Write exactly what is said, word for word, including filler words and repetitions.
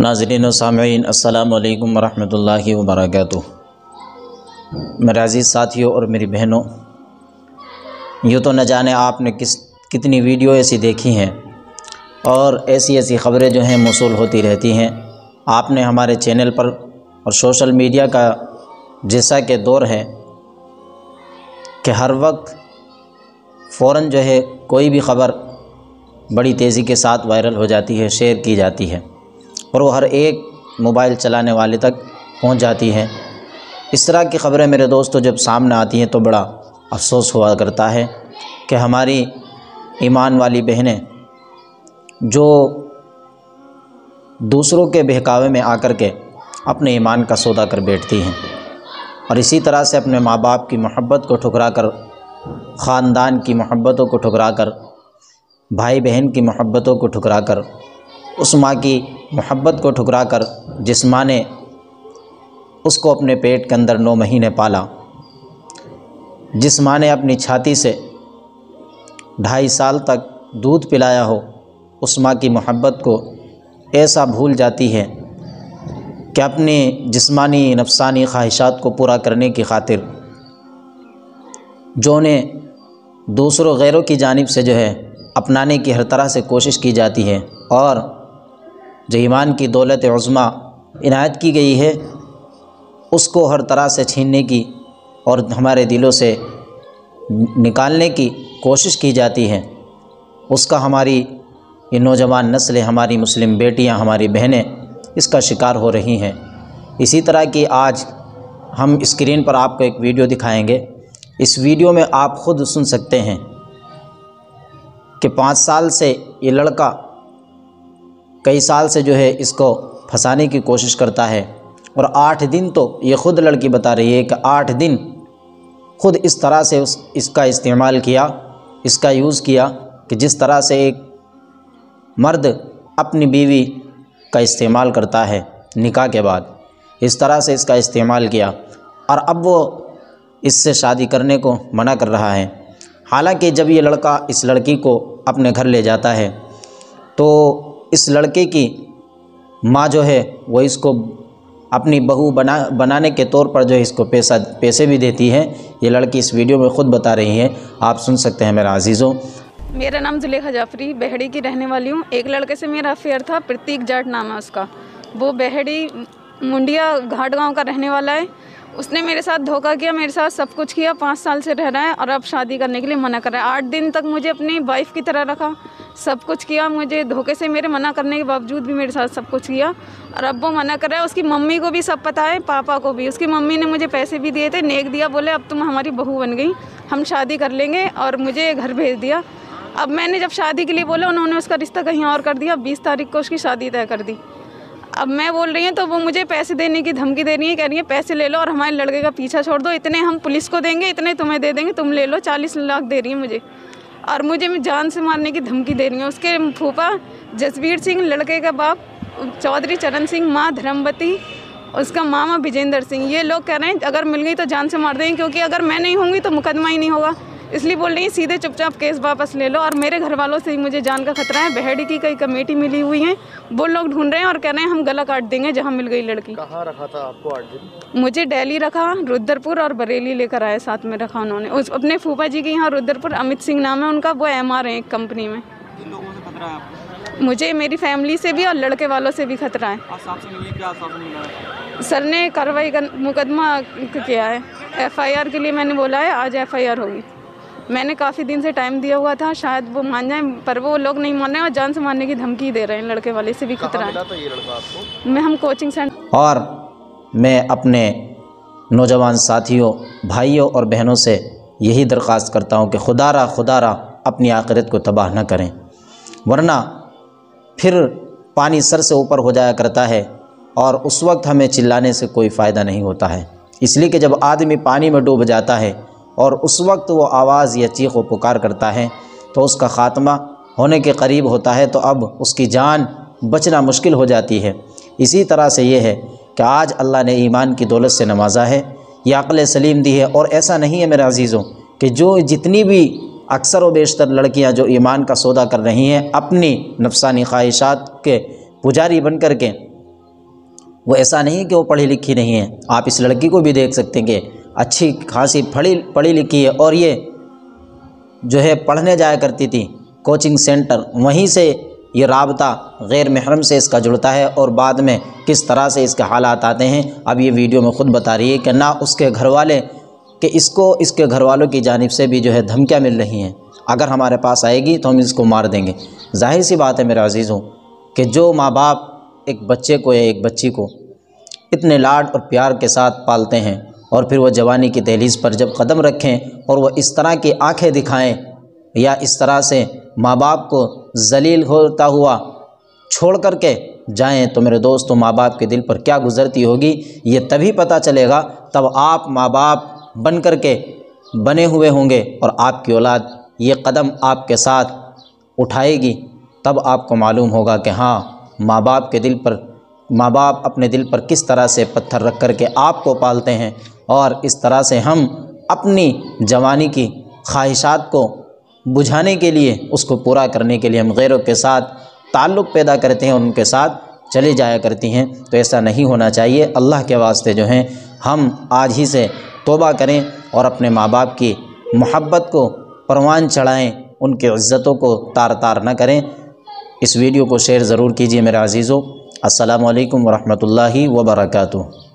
नाज़रीन व सामईन अस्सलामु अलैकुम वरहमतुल्लाहि वबरकातुहू। मेरे अज़ीज़ साथियों और मेरी बहनों, यूँ तो न जाने आपने किस कितनी वीडियो ऐसी देखी हैं और ऐसी ऐसी ख़बरें जो हैं मौसूल होती रहती हैं। आपने हमारे चैनल पर और सोशल मीडिया का जैसा कि दौर है कि हर वक्त फ़ौरन जो है कोई भी ख़बर बड़ी तेज़ी के साथ वायरल हो जाती है, शेयर की जाती है और वो हर एक मोबाइल चलाने वाले तक पहुंच जाती है। इस तरह की ख़बरें मेरे दोस्तों जब सामने आती हैं तो बड़ा अफसोस हुआ करता है कि हमारी ईमान वाली बहनें जो दूसरों के बहकावे में आकर के अपने ईमान का सौदा कर बैठती हैं और इसी तरह से अपने माँ बाप की मोहब्बत को ठुकरा कर, ख़ानदान की मोहब्बतों को ठुकरा कर, भाई बहन की मोहब्बतों को ठुकरा कर, उस माँ की मोहब्बत को ठुकरा कर जिस माँ ने उसको अपने पेट के अंदर नौ महीने पाला, जिस माँ ने अपनी छाती से ढाई साल तक दूध पिलाया हो, उस माँ की मोहब्बत को ऐसा भूल जाती है कि अपनी जिस्मानी नफ्सानी ख्वाहिशात को पूरा करने की खातिर जो उन्हें दूसरों गैरों की जानिब से जो है अपनाने की हर तरह से कोशिश की जाती है और जो ईमान की दौलत उज़्मा इनायत की गई है उसको हर तरह से छीनने की और हमारे दिलों से निकालने की कोशिश की जाती है, उसका हमारी ये नौजवान नस्लें, हमारी मुस्लिम बेटियां, हमारी बहनें इसका शिकार हो रही हैं। इसी तरह की आज हम स्क्रीन पर आपको एक वीडियो दिखाएंगे। इस वीडियो में आप ख़ुद सुन सकते हैं कि पाँच साल से ये लड़का कई साल से जो है इसको फंसाने की कोशिश करता है और आठ दिन तो ये ख़ुद लड़की बता रही है कि आठ दिन ख़ुद इस तरह से उस इसका इस्तेमाल किया, इसका यूज़ किया कि जिस तरह से एक मर्द अपनी बीवी का इस्तेमाल करता है निकाह के बाद, इस तरह से इसका इस्तेमाल किया और अब वो इससे शादी करने को मना कर रहा है। हालांकि जब ये लड़का इस लड़की को अपने घर ले जाता है तो इस लड़के की माँ जो है वो इसको अपनी बहू बना बनाने के तौर पर जो है इसको पैसा पैसे भी देती है। ये लड़की इस वीडियो में ख़ुद बता रही है, आप सुन सकते हैं मेरा अजीज़ों। मेरा नाम जुलेखा जाफरी, बेहड़ी की रहने वाली हूँ। एक लड़के से मेरा अफेयर था, प्रतीक जाट नाम है उसका। वो बेहड़ी मुंडिया घाट गांव का रहने वाला है। उसने मेरे साथ धोखा किया, मेरे साथ सब कुछ किया, पाँच साल से रह रहा है और अब शादी करने के लिए मना कर रहा है। आठ दिन तक मुझे अपनी वाइफ की तरह रखा, सब कुछ किया, मुझे धोखे से मेरे मना करने के बावजूद भी मेरे साथ सब कुछ किया और अब वो मना कर रहा है। उसकी मम्मी को भी सब पता है, पापा को भी। उसकी मम्मी ने मुझे पैसे भी दिए थे, नेक दिया, बोले अब तुम हमारी बहू बन गई, हम शादी कर लेंगे और मुझे घर भेज दिया। अब मैंने जब शादी के लिए बोला, उन्होंने उसका रिश्ता कहीं और कर दिया। बीस तारीख को उसकी शादी तय कर दी। अब मैं बोल रही हूँ तो वो मुझे पैसे देने की धमकी दे रही है, कह रही है पैसे ले लो और हमारे लड़के का पीछा छोड़ दो, इतने हम पुलिस को देंगे, इतने तुम्हें दे देंगे, तुम ले लो। चालीस लाख दे रही है मुझे और मुझे जान से मारने की धमकी दे रही है। उसके फूफा जसवीर सिंह, लड़के का बाप चौधरी चरण सिंह, माँ धर्मवती, उसका मामा विजेंद्र सिंह, ये लोग कह रहे हैं अगर मिल गई तो जान से मार देंगे, क्योंकि अगर मैं नहीं होंगी तो मुकदमा ही नहीं होगा। इसलिए बोल रही है सीधे चुपचाप केस वापस ले लो और मेरे घर वालों से ही मुझे जान का खतरा है। बेहड़ी की कई कमेटी मिली हुई है, वो लोग ढूंढ रहे हैं और कह रहे हैं हम गला काट देंगे जहां मिल गई लड़की। कहाँ रखा था आपको आठ दिन? मुझे दिल्ली रखा, रुद्रपुर और बरेली लेकर आए, साथ में रखा उन्होंने। उस अपने फूफा जी के यहाँ रुद्रपुर, अमित सिंह नाम है उनका, वो एम आर है एक कंपनी में। किन लोगों से खतरा है आपको? मुझे, मेरी फैमिली से भी और लड़के वालों से भी खतरा है। आश्वासन मिली, क्या आश्वासन मिला है? सर ने कार्रवाई का मुकदमा किया है, एफ आई आर के लिए मैंने बोला है, आज एफ आई आर होगी। मैंने काफ़ी दिन से टाइम दिया हुआ था, शायद वो मान जाए, पर वो लोग नहीं मान रहे और जान से मारने की धमकी दे रहे हैं। लड़के वाले से भी खतरा है। तो ये लड़का आपको? मैं हम कोचिंग सेंटर। और मैं अपने नौजवान साथियों, भाइयों और बहनों से यही दरख्वास्त करता हूँ कि खुदारा खुदारा अपनी आखिरत को तबाह न करें, वरना फिर पानी सर से ऊपर हो जाया करता है और उस वक्त हमें चिल्लाने से कोई फ़ायदा नहीं होता है। इसलिए कि जब आदमी पानी में डूब जाता है और उस वक्त वो आवाज़ या चीख व पुकार करता है तो उसका ख़ात्मा होने के करीब होता है, तो अब उसकी जान बचना मुश्किल हो जाती है। इसी तरह से ये है कि आज अल्लाह ने ईमान की दौलत से नवाजा है, या अक़ल सलीम दी है। और ऐसा नहीं है मेरे अज़ीज़ों कि जो जितनी भी अक्सर व बेशतर लड़कियां जो ईमान का सौदा कर रही हैं, अपनी नफ्सानी ख्वाहिशात के पुजारी बन कर के वो ऐसा नहीं कि वो पढ़ी लिखी नहीं है। आप इस लड़की को भी देख सकते हैं कि अच्छी खासी पढ़ी पढ़ी लिखी है, और ये जो है पढ़ने जाया करती थी कोचिंग सेंटर, वहीं से ये राबता गैर महरम से इसका जुड़ता है और बाद में किस तरह से इसके हालात आते हैं अब ये वीडियो में ख़ुद बता रही है कि ना उसके घर वाले कि इसको इसके घर वालों की जानिब से भी जो है धमकियाँ मिल रही हैं, अगर हमारे पास आएगी तो हम इसको मार देंगे। जाहिर सी बात है मेरे अजीज़ों कि जो माँ बाप एक बच्चे को या एक बच्ची को इतने लाड और प्यार के साथ पालते हैं और फिर वह जवानी की दहलीज़ पर जब कदम रखें और वह इस तरह की आंखें दिखाएं या इस तरह से माँ बाप को जलील होता हुआ छोड़ कर के जाएँ, तो मेरे दोस्तों माँ बाप के दिल पर क्या गुज़रती होगी ये तभी पता चलेगा, तब आप माँ बाप बन कर के बने हुए होंगे और आपकी औलाद ये कदम आपके साथ उठाएगी, तब आपको मालूम होगा कि हाँ माँ बाप के दिल पर माँ बाप अपने दिल पर किस तरह से पत्थर रख कर के आपको पालते हैं। और इस तरह से हम अपनी जवानी की ख्वाहिशात को बुझाने के लिए, उसको पूरा करने के लिए हम गैरों के साथ ताल्लुक़ पैदा करते हैं और उनके साथ चले जाया करती हैं। तो ऐसा नहीं होना चाहिए। अल्लाह के वास्ते जो हैं हम आज ही से तौबा करें और अपने माँ बाप की मोहब्बत को परवान चढ़ाएँ, उनकी इज़्ज़तों को तार तार न करें। इस वीडियो को शेयर ज़रूर कीजिए मेरे अज़ीज़ों। अस्सलामु अलैकुम वरहमतुल्लाहि वबरकातुहू।